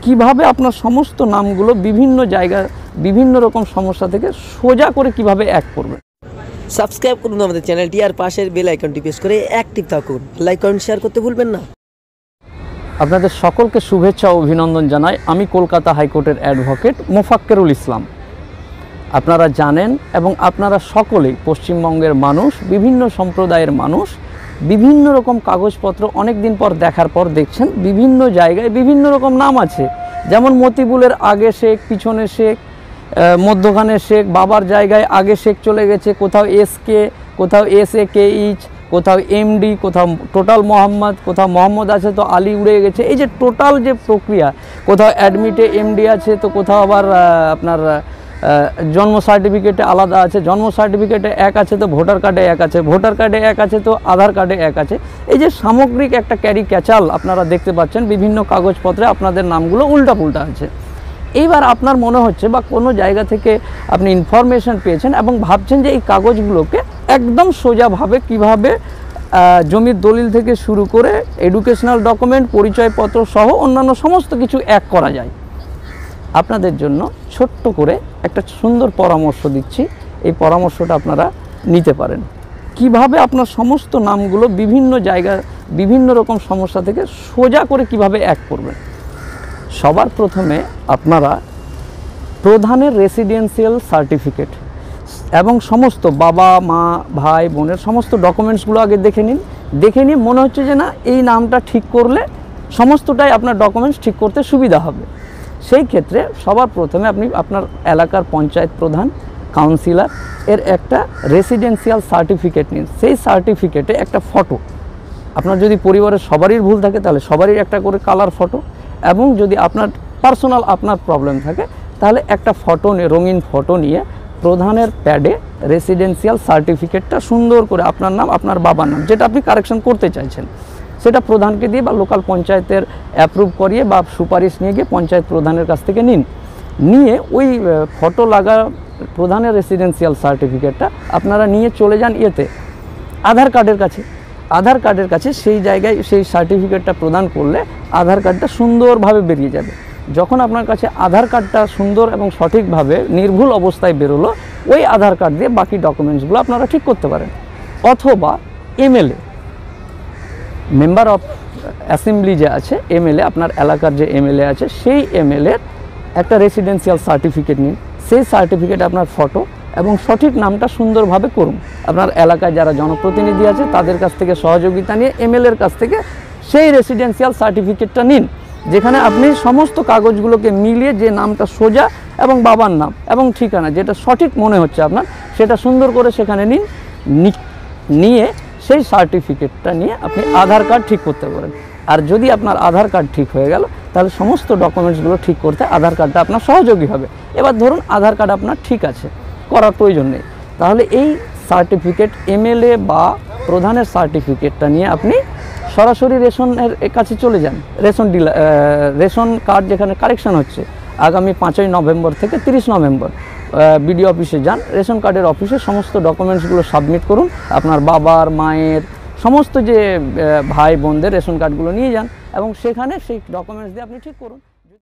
কিভাবে আপনার সমস্ত নামগুলো বিভিন্ন জায়গায় বিভিন্ন রকম সমস্যা থেকে সোজা করে কিভাবে এক করবেন। সাবস্ক্রাইব করুন আমাদের চ্যানেলটি আর পাশের বেল আইকনটি প্রেস করে অ্যাক্টিভ থাকুন। লাইক কমেন্ট শেয়ার করতে ভুলবেন না। আপনাদের সকলকে শুভেচ্ছা ও অভিনন্দন জানাই। আমি কলকাতা হাইকোর্টের অ্যাডভোকেট মোফাক্কেরুল ইসলাম। আপনারা জানেন এবং আপনারা সকলেই পশ্চিমবঙ্গের মানুষ, বিভিন্ন সম্প্রদায়ের মানুষ, বিভিন্ন রকম কাগজপত্র অনেক দিন পর দেখার পর দেখছেন বিভিন্ন জায়গায় বিভিন্ন রকম নাম আছে। যেমন মতিবুলের আগে শেখ, পিছনে শেখ, মধ্যখানে শেখ, বাবার জায়গায় আগে শেখ চলে গেছে, কোথাও এসকে, কোথাও SAKH, কোথাও MD, কোথাও টোটাল মোহাম্মদ, কোথাও মোহাম্মদ আছে তো আলী উড়ে গেছে। এই যে টোটাল যে প্রক্রিয়া, কোথাও অ্যাডমিটে MD আছে তো কোথাও আবার আপনার জন্ম সার্টিফিকেটে আলাদা আছে, জন্ম সার্টিফিকেটে এক আছে তো ভোটার কার্ডে এক আছে, ভোটার কার্ডে এক আছে তো আধার কার্ডে এক আছে। এই যে সামগ্রিক একটা ক্যারি ক্যাচাল আপনারা দেখতে পাচ্ছেন, বিভিন্ন কাগজপত্রে আপনাদের নামগুলো উল্টাপুল্টা আছে। এইবার আপনার মনে হচ্ছে বা কোনো জায়গা থেকে আপনি ইনফরমেশন পেয়েছেন এবং ভাবছেন যে এই কাগজগুলোকে একদম সোজাভাবে কিভাবে জমির দলিল থেকে শুরু করে এডুকেশনাল ডকুমেন্ট, পরিচয়পত্র সহ অন্যান্য সমস্ত কিছু এক করা যায়। আপনাদের জন্য ছোট্ট করে একটা সুন্দর পরামর্শ দিচ্ছি, এই পরামর্শটা আপনারা নিতে পারেন। কিভাবে আপনার সমস্ত নামগুলো বিভিন্ন জায়গায় বিভিন্ন রকম সমস্যা থেকে সোজা করে কিভাবে এক করবেন। সবার প্রথমে আপনারা প্রধানের রেসিডেন্সিয়াল সার্টিফিকেট এবং সমস্ত বাবা মা ভাই বোনের সমস্ত ডকুমেন্টসগুলো আগে দেখে নিন। দেখে নিয়ে মনে হচ্ছে যে না, এই নামটা ঠিক করলে সমস্তটাই আপনার ডকুমেন্টস ঠিক করতে সুবিধা হবে। সেই ক্ষেত্রে সবার প্রথমে আপনি আপনার এলাকার পঞ্চায়েত প্রধান, কাউন্সিলর এর একটা রেসিডেন্সিয়াল সার্টিফিকেট নিন। সেই সার্টিফিকেটে একটা ফটো, আপনার যদি পরিবারের সবারই ভুল থাকে তাহলে সবারই একটা করে কালার ফটো, এবং যদি আপনার পার্সোনাল আপনার প্রবলেম থাকে তাহলে একটা ফটো নিয়ে, রঙিন ফটো নিয়ে প্রধানের প্যাডে রেসিডেন্সিয়াল সার্টিফিকেটটা সুন্দর করে আপনার নাম, আপনার বাবার নাম, যেটা আপনি কারেকশন করতে চাইছেন, সেটা প্রধানকে দিয়ে বা লোকাল পঞ্চায়েতের অ্যাপ্রুভ করিয়ে বা সুপারিশ নিয়ে গিয়ে পঞ্চায়েত প্রধানের কাছ থেকে নিন। নিয়ে ওই ফটো লাগা প্রধানের রেসিডেন্সিয়াল সার্টিফিকেটটা আপনারা নিয়ে চলে যান আধার কার্ডের কাছে। আধার কার্ডের কাছে সেই জায়গায় সেই সার্টিফিকেটটা প্রদান করলে আধার কার্ডটা সুন্দরভাবে বেরিয়ে যাবে। যখন আপনার কাছে আধার কার্ডটা সুন্দর এবং সঠিকভাবে নির্ভুল অবস্থায় বেরোলো, ওই আধার কার্ড দিয়ে বাকি ডকুমেন্টসগুলো আপনারা ঠিক করতে পারেন। অথবা MLA, মেম্বার অফ অ্যাসেম্বলি যে আছে, MLA, আপনার এলাকার যে MLA আছে, সেই MLAর একটা রেসিডেন্সিয়াল সার্টিফিকেট নিন। সেই সার্টিফিকেট আপনার ফটো এবং সঠিক নামটা সুন্দরভাবে করুন। আপনার এলাকায় যারা জনপ্রতিনিধি আছে তাদের কাছ থেকে সহযোগিতা নিয়ে MLAর কাছ থেকে সেই রেসিডেন্সিয়াল সার্টিফিকেটটা নিন, যেখানে আপনি সমস্ত কাগজগুলোকে মিলিয়ে যে নামটা সোজা এবং বাবার নাম এবং ঠিকানা যেটা সঠিক মনে হচ্ছে আপনার, সেটা সুন্দর করে সেখানে নিন। নিয়ে সেই সার্টিফিকেটটা নিয়ে আপনি আধার কার্ড ঠিক করতে পারেন। আর যদি আপনার আধার কার্ড ঠিক হয়ে গেল তাহলে সমস্ত ডকুমেন্টসগুলো ঠিক করতে আধার কার্ডটা আপনার সহযোগী হবে। এবার ধরুন আধার কার্ড আপনার ঠিক আছে, করার প্রয়োজন নেই, তাহলে এই সার্টিফিকেট MLA বা প্রধানের সার্টিফিকেটটা নিয়ে আপনি সরাসরি রেশনের কাছে চলে যান। রেশন কার্ড যেখানে কারেকশন হচ্ছে আগামী 5ই নভেম্বর থেকে 30 নভেম্বর বিডিও অফিসে যান। রেশন কার্ডের অফিসে সমস্ত ডকুমেন্টসগুলো সাবমিট করুন। আপনার বাবার, মায়ের সমস্ত যে ভাই বোনদের রেশন কার্ডগুলো নিয়ে যান এবং সেখানে সেই ডকুমেন্টস দিয়ে আপনি ঠিক করুন।